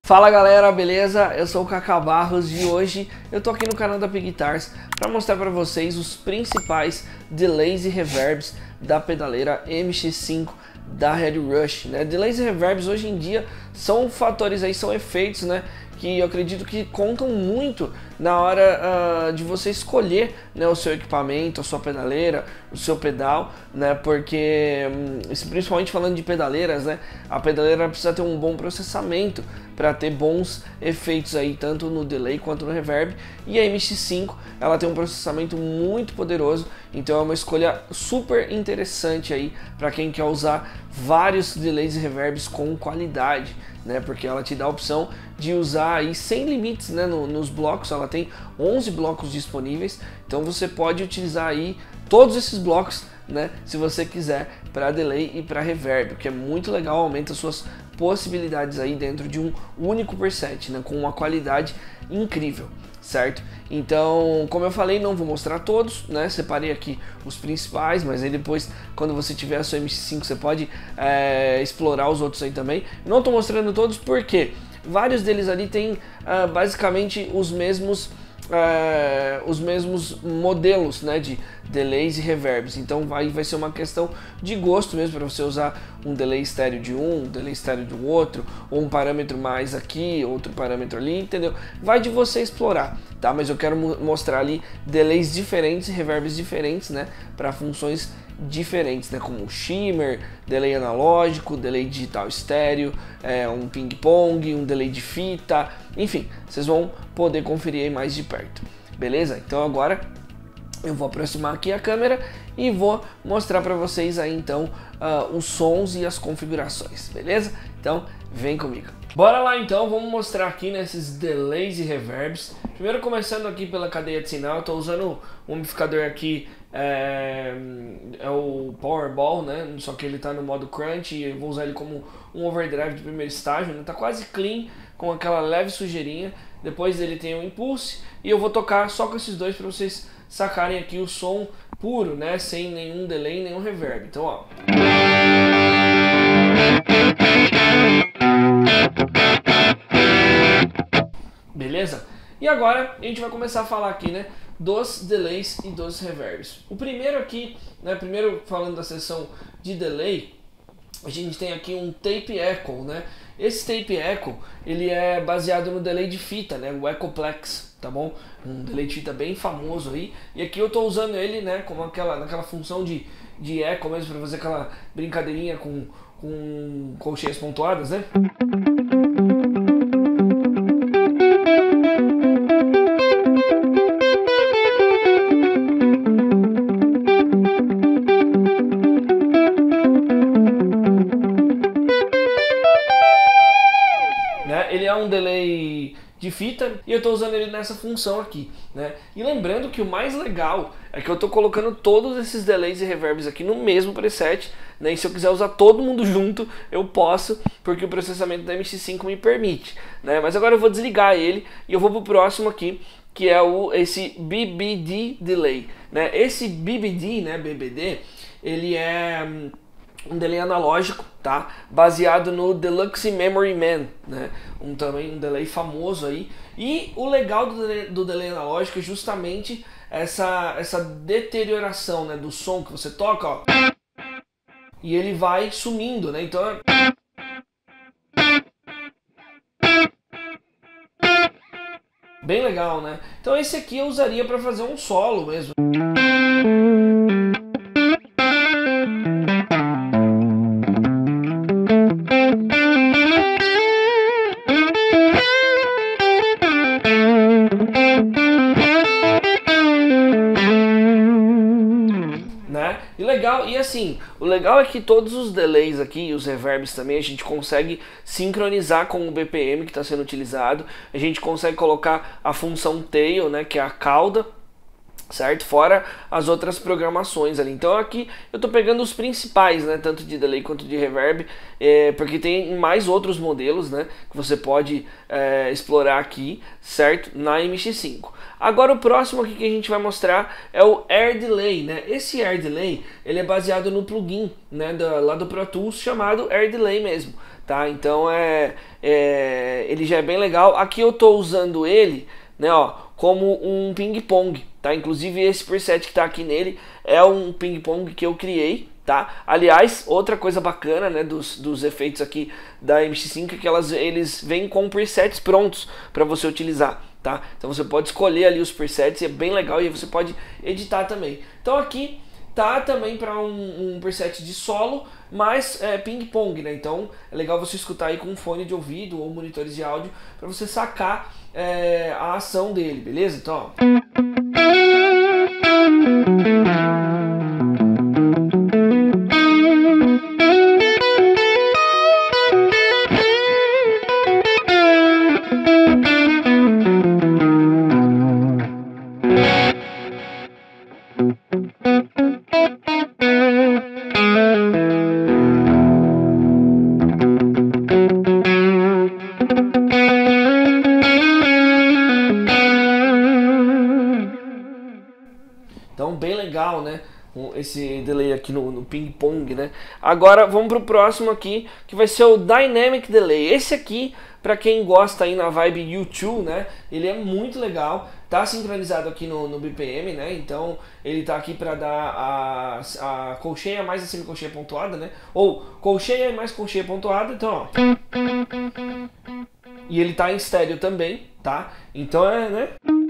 Fala galera, beleza? Eu sou o Kaká Barros e hoje eu tô aqui no canal da Pig Guitars para mostrar para vocês os principais delays e reverbs da pedaleira MX5 da Red Rush, né? Delays e reverbs hoje em dia são fatores aí, são efeitos, né? Que eu acredito que contam muito na hora de você escolher, né, o seu equipamento, a sua pedaleira, o seu pedal, né, porque principalmente falando de pedaleiras, né, a pedaleira precisa ter um bom processamento para ter bons efeitos aí, tanto no delay quanto no reverb, e a MX5 ela tem um processamento muito poderoso, então é uma escolha super interessante aí para quem quer usar vários delays e reverbs com qualidade, né, porque ela te dá a opção de usar aí sem limites, né, nos blocos. Ela tem 11 blocos disponíveis, então você pode utilizar aí todos esses blocos, né, se você quiser, para delay e para reverb, que é muito legal, aumenta suas possibilidades aí dentro de um único preset, né, com uma qualidade incrível, certo? Então, como eu falei, não vou mostrar todos, né, separei aqui os principais, mas aí depois, quando você tiver a sua MX5, você pode explorar os outros aí também. Não estou mostrando todos porque vários deles ali têm basicamente os mesmos modelos, né, de delays e reverbs, então vai ser uma questão de gosto mesmo, para você usar um delay estéreo de um delay estéreo do outro, ou um parâmetro mais aqui, outro parâmetro ali, entendeu? Vai de você explorar, tá? Mas eu quero mostrar ali delays diferentes e reverbs diferentes, né, para funções diferentes, né, como shimmer, delay analógico, delay digital estéreo, um ping-pong, um delay de fita, enfim, vocês vão poder conferir aí mais de perto, beleza? Então agora eu vou aproximar aqui a câmera e vou mostrar para vocês aí então os sons e as configurações, beleza? Então vem comigo. Bora lá então, vamos mostrar aqui nesses delays e reverbs. Primeiro começando aqui pela cadeia de sinal, eu estou usando um amplificador aqui, é o Powerball, né? Só que ele está no modo crunch e eu vou usar ele como um overdrive de primeiro estágio, né? Tá quase clean, com aquela leve sujeirinha. Depois ele tem o Impulse e eu vou tocar só com esses dois para vocês sacarem aqui o som puro, né? Sem nenhum delay, nenhum reverb. Então, ó. Beleza? E agora a gente vai começar a falar aqui, né, dos delays e dos reverbs. O primeiro aqui, né, primeiro falando da seção de delay, a gente tem aqui um tape echo, né? Esse tape echo, ele é baseado no delay de fita, né, o Echoplex, tá bom? Um delay de fita bem famoso aí. E aqui eu tô usando ele, né, como naquela função de echo mesmo, para fazer aquela brincadeirinha com colcheias pontuadas, né? Ele é um delay de fita e eu estou usando ele nessa função aqui, né? E lembrando que o mais legal é que eu estou colocando todos esses delays e reverbs aqui no mesmo preset, né? E se eu quiser usar todo mundo junto, eu posso, porque o processamento da MX5 me permite, né? Mas agora eu vou desligar ele e eu vou pro próximo aqui, que é esse BBD Delay, né? Esse BBD, né, BBD, ele é um delay analógico, tá? Baseado no Deluxe Memory Man, né? Também um delay famoso aí. E o legal do delay analógico é justamente essa deterioração, né, do som que você toca, ó, e ele vai sumindo, né? Então bem legal, né? Então esse aqui eu usaria para fazer um solo mesmo. E legal, e assim, o legal é que todos os delays aqui e os reverbs também a gente consegue sincronizar com o BPM que está sendo utilizado. A gente consegue colocar a função tail, né, que é a cauda, certo? Fora as outras programações ali. Então aqui eu tô pegando os principais, né? Tanto de delay quanto de reverb, porque tem mais outros modelos, né? Que você pode explorar aqui, certo? Na MX5. Agora o próximo aqui que a gente vai mostrar é o Air Delay, né? Esse Air Delay, ele é baseado no plugin, né? Lá do Pro Tools, chamado Air Delay mesmo, tá? Então ele já é bem legal. Aqui eu tô usando ele, né? Ó, como um ping-pong, tá? Inclusive esse preset que tá aqui nele é um ping-pong que eu criei, tá? Aliás, outra coisa bacana, né, dos efeitos aqui da MX5 é que eles vêm com presets prontos para você utilizar, tá? Então você pode escolher ali os presets, é bem legal, e aí você pode editar também. Então aqui tá também para um preset de solo, mas ping-pong, né? Então é legal você escutar aí com um fone de ouvido ou monitores de áudio para você sacar a ação dele, beleza? Então, ó. Então bem legal, né? Esse delay aqui no ping-pong, né? Agora vamos pro próximo aqui, que vai ser o Dynamic Delay. Esse aqui, para quem gosta aí na vibe U2, né? Ele é muito legal, tá sincronizado aqui no BPM, né? Então ele tá aqui para dar a colcheia mais a semicolcheia pontuada, né? Ou colcheia mais colcheia pontuada, então ó. E ele tá em estéreo também, tá? Então né?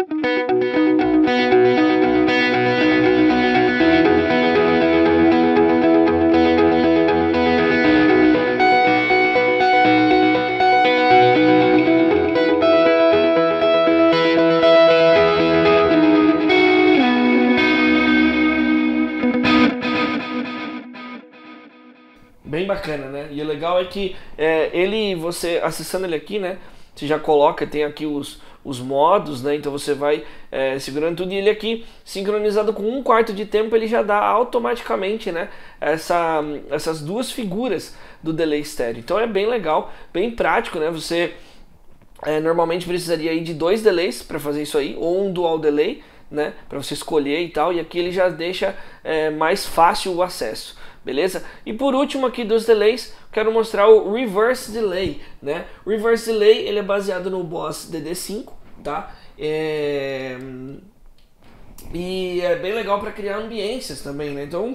Bem bacana, né? E o legal é que você acessando ele aqui, né? Você já coloca, tem aqui os modos, né? Então você vai segurando tudo, e ele aqui, sincronizado com 1/4 de tempo, ele já dá automaticamente, né? Essas duas figuras do delay estéreo. Então é bem legal, bem prático, né? Você normalmente precisaria aí de 2 delays para fazer isso aí, ou um dual delay, né? Para você escolher e tal, e aqui ele já deixa mais fácil o acesso. Beleza? E por último aqui dos delays, quero mostrar o Reverse Delay, né? O Reverse Delay, ele é baseado no Boss DD5, tá? E é bem legal para criar ambiências também, né? Então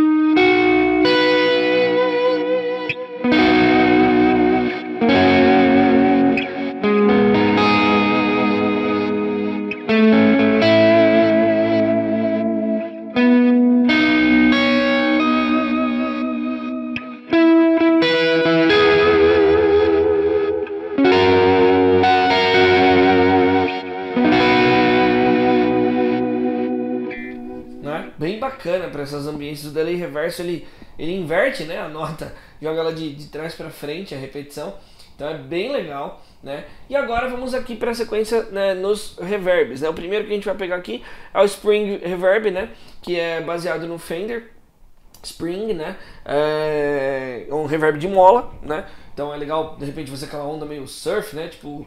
bem bacana para essas ambiências. O delay reverso ele inverte, né, a nota, joga ela de trás para frente, a repetição. Então é bem legal, né? E agora vamos aqui para a sequência, né, nos reverbs, né? O primeiro que a gente vai pegar aqui é o Spring Reverb, né, que é baseado no Fender Spring, né? É um reverb de mola, né? Então é legal de repente você aquela onda meio surf, né? Tipo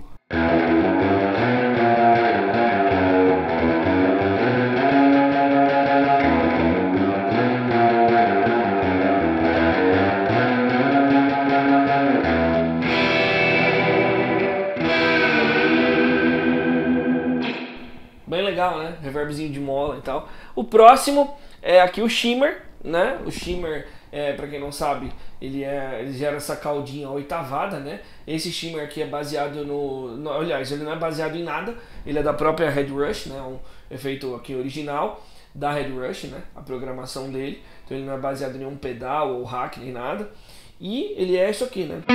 bem legal, né? Reverbzinho de mola e tal. O próximo é aqui o Shimmer, né? O Shimmer, para quem não sabe, ele gera essa caldinha oitavada, né? Esse Shimmer aqui é baseado aliás, ele não é baseado em nada, ele é da própria Headrush, né? Um efeito aqui original da Headrush, né? A programação dele. Então ele não é baseado em nenhum pedal ou hack nem nada. E ele é isso aqui, né?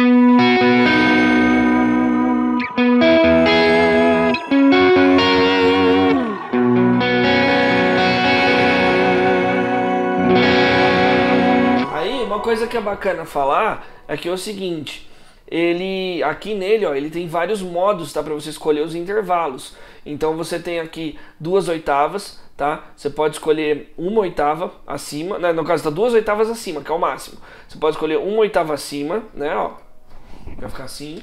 Uma coisa que é bacana falar é que é o seguinte, ele aqui nele, ó, ele tem vários modos, tá, para você escolher os intervalos. Então você tem aqui 2/8, tá? Você pode escolher 1/8 acima, né? No caso tá 2/8 acima, que é o máximo. Você pode escolher 1/8 acima, né, ó. Vai ficar assim.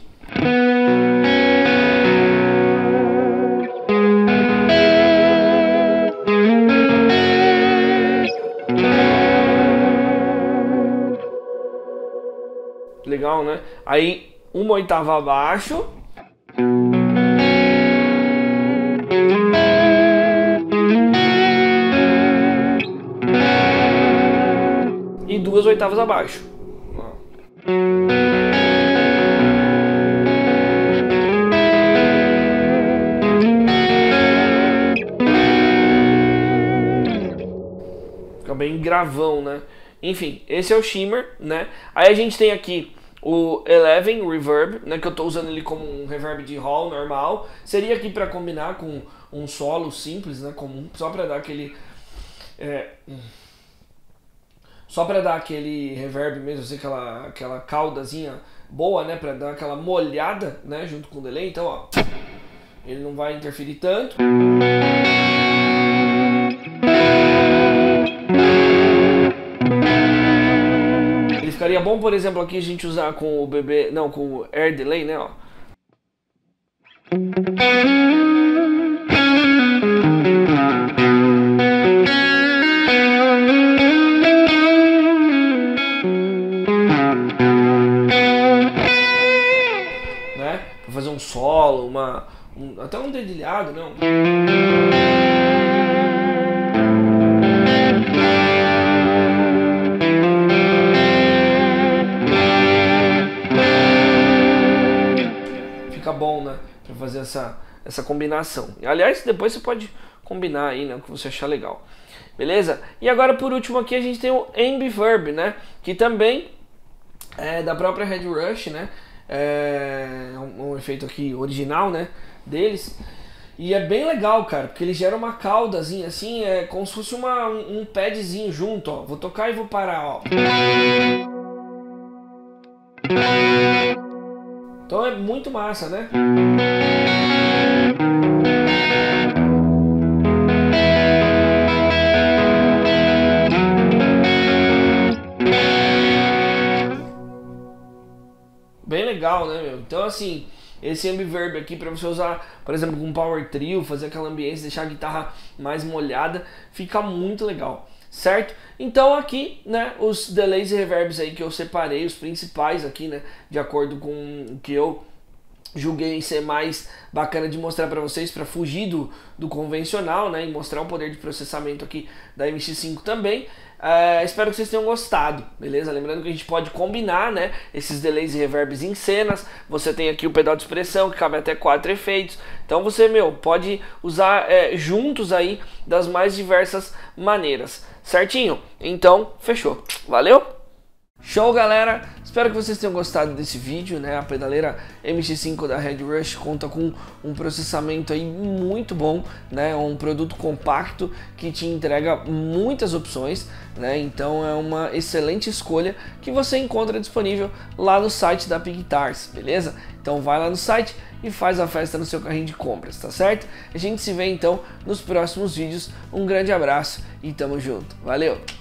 Legal, né? Aí 1/8 abaixo. E 2/8 abaixo. Fica bem gravão, né? Enfim, esse é o shimmer, né? Aí a gente tem aqui o 11 Reverb, né, que eu estou usando ele como um reverb de hall normal. Seria aqui para combinar com um solo simples, né, comum, só para dar aquele reverb mesmo, assim, aquela caudazinha boa, né, para dar aquela molhada, né, junto com o delay. Então, ó, ele não vai interferir tanto. Ficaria bom, por exemplo, aqui a gente usar com o com o Air Delay, né, ó. Né? Pra fazer um solo, até um dedilhado, né? Fica bom, né? Pra fazer essa combinação. Aliás, depois você pode combinar aí, né? O que você achar legal. Beleza? E agora, por último, aqui a gente tem o Ambiverb, né? Que também é da própria Red Rush, né? É um efeito aqui original, né? Deles. E é bem legal, cara, porque ele gera uma caudazinha assim, é como se fosse um padzinho junto, ó. Vou tocar e vou parar, ó. Então é muito massa, né? Bem legal, né, meu? Então, assim, esse Ambiverb aqui para você usar, por exemplo, com Power Trio, fazer aquela ambiência, deixar a guitarra mais molhada, fica muito legal, certo? Então aqui, né, os delays e reverbs aí que eu separei, os principais aqui, né, de acordo com o que eu julguei ser mais bacana de mostrar para vocês, para fugir do convencional, né, e mostrar o poder de processamento aqui da MX5 também. Espero que vocês tenham gostado, beleza? Lembrando que a gente pode combinar, né, esses delays e reverbs em cenas. Você tem aqui o pedal de expressão que cabe até 4 efeitos. Então você, pode usar juntos aí das mais diversas maneiras, certinho? Então, fechou. Valeu? Show, galera! Espero que vocês tenham gostado desse vídeo, né? A pedaleira MX5 da Red Rush conta com um processamento aí muito bom, né? Um produto compacto que te entrega muitas opções, né? Então é uma excelente escolha que você encontra disponível lá no site da Pigguitars, beleza? Então vai lá no site e faz a festa no seu carrinho de compras, tá certo? A gente se vê então nos próximos vídeos. Um grande abraço e tamo junto. Valeu!